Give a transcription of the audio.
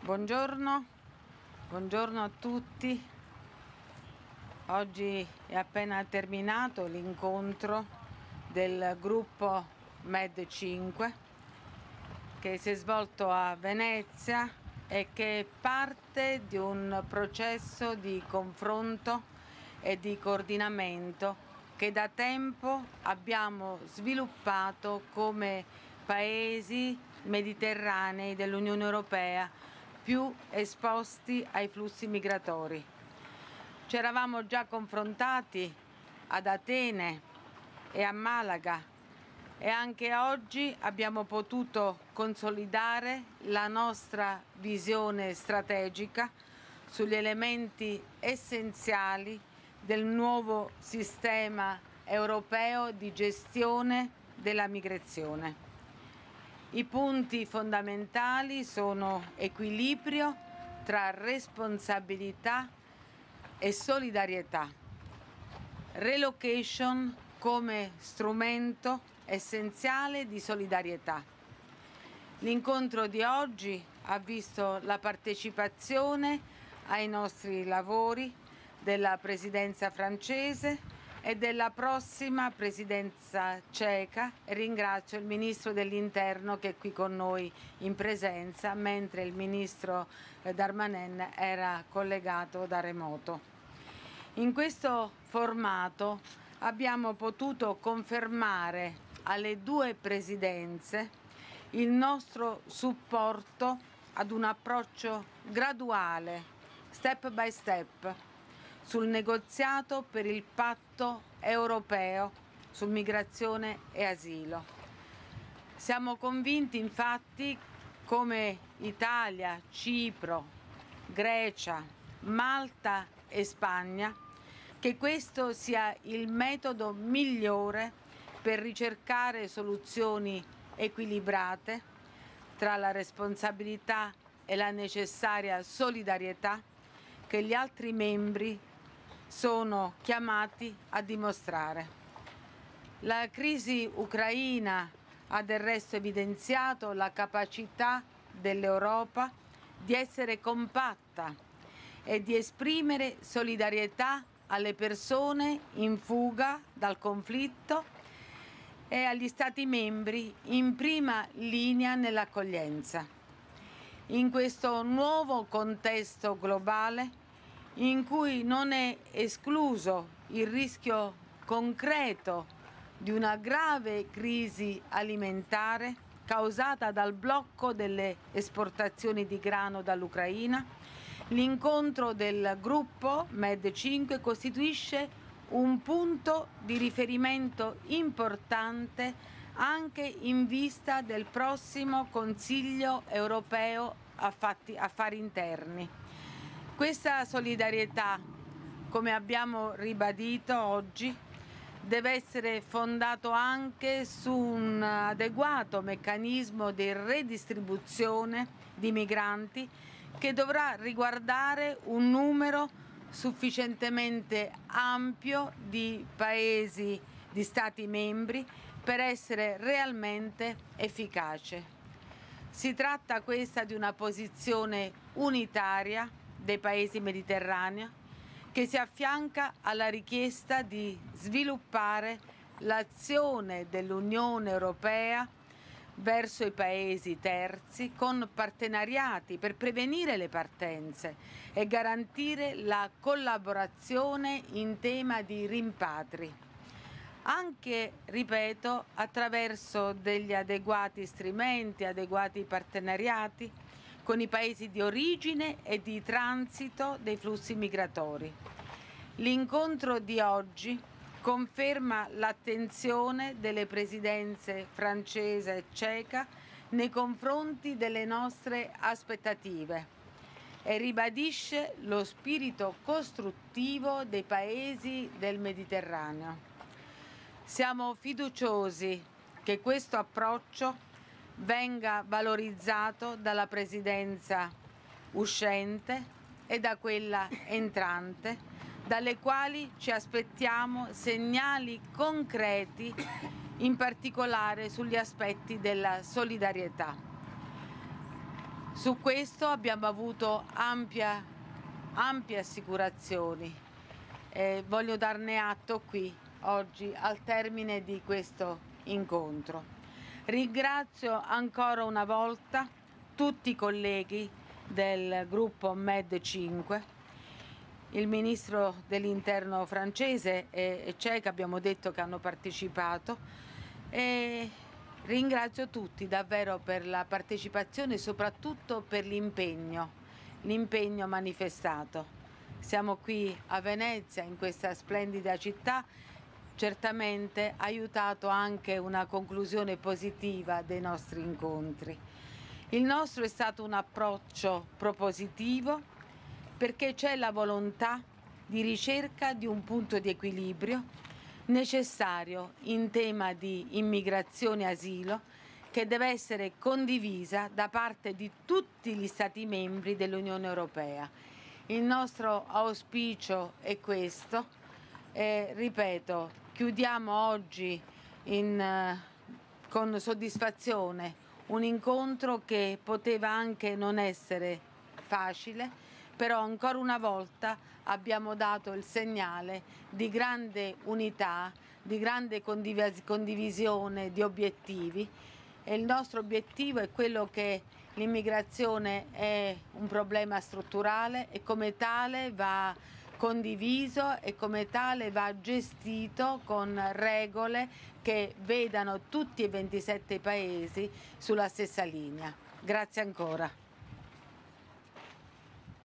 Buongiorno, buongiorno a tutti. Oggi è appena terminato l'incontro del gruppo Med 5 che si è svolto a Venezia e che è parte di un processo di confronto e di coordinamento che da tempo abbiamo sviluppato come paesi mediterranei dell'Unione Europea più esposti ai flussi migratori. Ci eravamo già confrontati ad Atene e a Malaga e anche oggi abbiamo potuto consolidare la nostra visione strategica sugli elementi essenziali del nuovo sistema europeo di gestione della migrazione. I punti fondamentali sono equilibrio tra responsabilità e solidarietà, relocation come strumento essenziale di solidarietà. L'incontro di oggi ha visto la partecipazione ai nostri lavori della Presidenza francese e della prossima Presidenza ceca. Ringrazio il Ministro dell'Interno che è qui con noi in presenza, mentre il Ministro Darmanin era collegato da remoto. In questo formato abbiamo potuto confermare alle due Presidenze il nostro supporto ad un approccio graduale, step by step, sul negoziato per il patto europeo su migrazione e asilo. Siamo convinti infatti come Italia, Cipro, Grecia, Malta e Spagna che questo sia il metodo migliore per ricercare soluzioni equilibrate tra la responsabilità e la necessaria solidarietà che gli altri membri sono chiamati a dimostrare. La crisi ucraina ha del resto evidenziato la capacità dell'Europa di essere compatta e di esprimere solidarietà alle persone in fuga dal conflitto e agli Stati membri in prima linea nell'accoglienza. In questo nuovo contesto globale in cui non è escluso il rischio concreto di una grave crisi alimentare causata dal blocco delle esportazioni di grano dall'Ucraina, l'incontro del gruppo Med 5 costituisce un punto di riferimento importante anche in vista del prossimo Consiglio europeo affari interni. Questa solidarietà, come abbiamo ribadito oggi, deve essere fondato anche su un adeguato meccanismo di redistribuzione di migranti che dovrà riguardare un numero sufficientemente ampio di paesi, di Stati membri, per essere realmente efficace. Si tratta questa di una posizione unitaria dei paesi mediterranei che si affianca alla richiesta di sviluppare l'azione dell'Unione Europea verso i paesi terzi con partenariati per prevenire le partenze e garantire la collaborazione in tema di rimpatri, anche, ripeto, attraverso degli adeguati strumenti, adeguati partenariati con i paesi di origine e di transito dei flussi migratori. L'incontro di oggi conferma l'attenzione delle presidenze francese e ceca nei confronti delle nostre aspettative e ribadisce lo spirito costruttivo dei paesi del Mediterraneo. Siamo fiduciosi che questo approccio venga valorizzato dalla presidenza uscente e da quella entrante, dalle quali ci aspettiamo segnali concreti, in particolare sugli aspetti della solidarietà. Su questo abbiamo avuto ampie assicurazioni e voglio darne atto qui oggi al termine di questo incontro. Ringrazio ancora una volta tutti i colleghi del gruppo Med 5, il ministro dell'interno francese e ceca, abbiamo detto che hanno partecipato, e ringrazio tutti davvero per la partecipazione e soprattutto per l'impegno manifestato. Siamo qui a Venezia, in questa splendida città, certamente ha aiutato anche una conclusione positiva dei nostri incontri. Il nostro è stato un approccio propositivo perché c'è la volontà di ricerca di un punto di equilibrio necessario in tema di immigrazione e asilo, che deve essere condivisa da parte di tutti gli Stati membri dell'Unione Europea. Il nostro auspicio è questo e, ripeto, chiudiamo oggi con soddisfazione un incontro che poteva anche non essere facile, però ancora una volta abbiamo dato il segnale di grande unità, di grande condivisione di obiettivi, e il nostro obiettivo è quello che l'immigrazione è un problema strutturale e come tale va condiviso e come tale va gestito con regole che vedano tutti e 27 paesi sulla stessa linea. Grazie ancora.